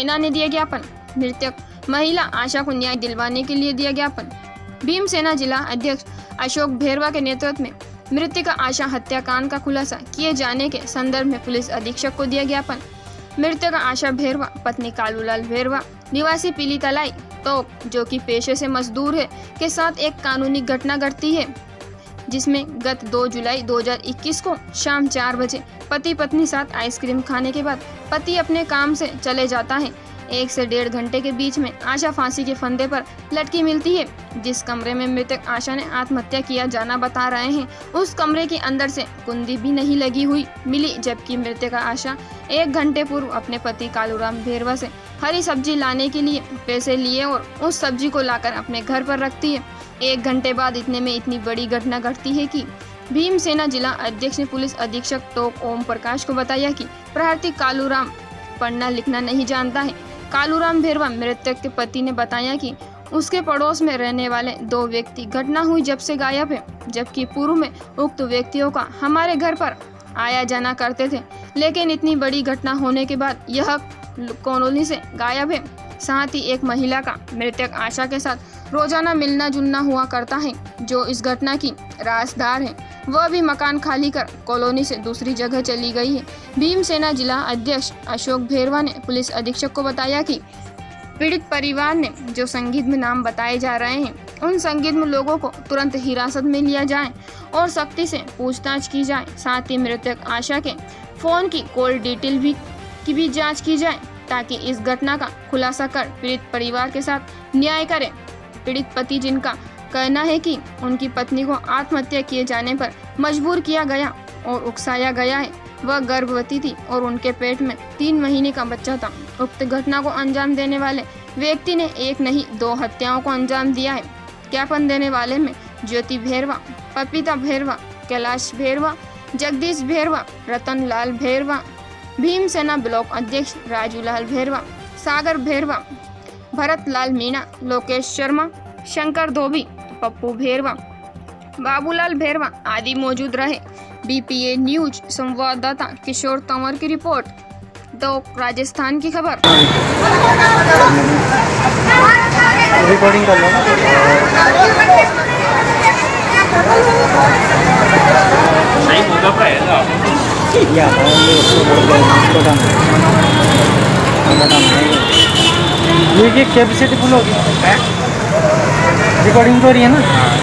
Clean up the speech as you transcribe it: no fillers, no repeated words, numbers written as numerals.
सेना ने दिया ज्ञापन। मृतक महिला आशा को न्याय दिलवाने के लिए दिया ज्ञापन। भीम सेना जिला अध्यक्ष अशोक भेरवा के नेतृत्व में मृतक आशा हत्याकांड का खुलासा किए जाने के संदर्भ में पुलिस अधीक्षक को दिया ज्ञापन। मृतक आशा भेरवा पत्नी कालूलाल भेरवा निवासी पीली तलाई तो जो कि पेशे से मजदूर है के साथ एक कानूनी घटना घटती है, जिसमें गत 2 जुलाई 2021 को शाम 4 बजे पति पत्नी साथ आइसक्रीम खाने के बाद पति अपने काम से चले जाता है। 1 से 1.5 घंटे के बीच में आशा फांसी के फंदे पर लटकी मिलती है। जिस कमरे में मृतक आशा ने आत्महत्या किया जाना बता रहे हैं, उस कमरे के अंदर से कुंडी भी नहीं लगी हुई मिली, जबकि मृतक आशा 1 घंटे पूर्व अपने पति कालूराम भेरवा से हरी सब्जी लाने के लिए पैसे लिए और उस सब्जी को लाकर अपने घर पर रखती है। 1 घंटे बाद इतने में इतनी बड़ी घटना घटती है कि भीम सेना जिला अध्यक्ष ने पुलिस अधीक्षक टोक ओम प्रकाश को बताया कि प्रहरी कालूराम पढ़ना लिखना नहीं जानता है। कालूराम भेरवा मृतक के पति ने बताया कि उसके पड़ोस में रहने वाले 2 व्यक्ति घटना हुई जब से गायब है, जबकि पूर्व में उक्त व्यक्तियों का हमारे घर पर आया जाना करते थे, लेकिन इतनी बड़ी घटना होने के बाद यह कॉलोनी से गायब है। साथ ही एक महिला का मृतक आशा के साथ रोजाना मिलना जुलना हुआ करता है, जो इस घटना की राजदार है। वह भी मकान खाली कर कॉलोनी से दूसरी जगह चली गई है। भीम सेना जिला अध्यक्ष अशोक भेरवा ने पुलिस अधीक्षक को बताया कि पीड़ित परिवार ने जो संदिग्ध में नाम बताए जा रहे हैं, उन संदिग्ध लोगों को तुरंत हिरासत में लिया जाए और सख्ती से पूछताछ की जाए। साथ ही मृतक आशा के फोन की कॉल डिटेल की भी जांच की जाए, ताकि इस घटना का खुलासा कर पीड़ित परिवार के साथ न्याय करे। पीड़ित पति, जिनका कहना है कि उनकी पत्नी को आत्महत्या किए जाने पर मजबूर किया गया और उकसाया गया है, वह गर्भवती थी और उनके पेट में 3 महीने का बच्चा था। उक्त घटना को अंजाम देने वाले व्यक्ति ने 1 नहीं 2 हत्याओं को अंजाम दिया है। ज्ञापन देने वाले में ज्योति भेरवा, पपीता भेरवा, कैलाश भेरवा, जगदीश भेरवा, रतन लाल भेरवा, भीम सेना ब्लॉक अध्यक्ष राजूलाल भेरवा, सागर भेरवा, भरत लाल मीणा, लोकेश शर्मा, शंकर धोबी, पप्पू भेरवा, बाबूलाल भेरवा आदि मौजूद रहे। बीपीए न्यूज संवाददाता किशोर तंवर की रिपोर्ट। राजस्थान की खबर। रिकॉर्डिंग कर लो। ये कैपेसिटी फुल होगी। रिकॉर्डिंग तो हो रही है ना।